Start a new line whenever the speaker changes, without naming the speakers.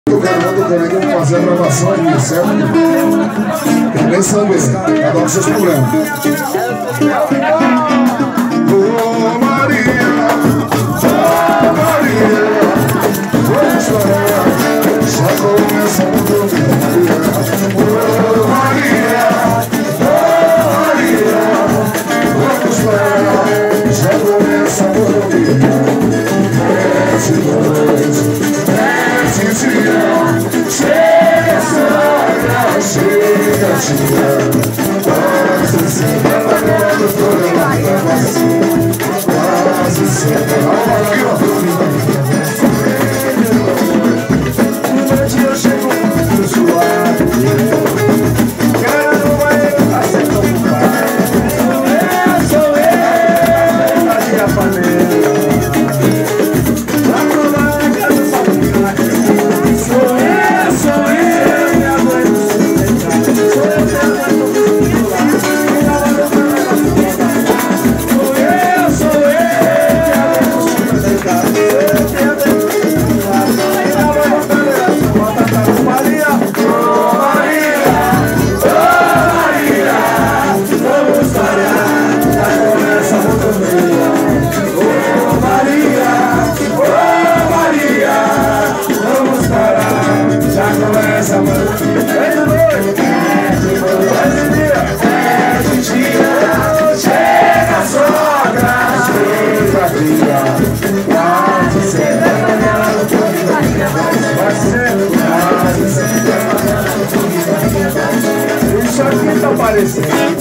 Eu quero comigo fazer a gravação aqui, certo? Quero nem saber, cada um com seus problemas. Ô Maria, vamos chorar, já começa o teu Maria. Ô Maria, vamos chorar, já começa o teu Maria. Chega, sogra, chega, quase sempre apagando toda a gravação, quase sempre noite eu chego muito suave, quero no banheiro, acerto o pai. Sou eu, verdade a panela. Isso aqui tá parecendo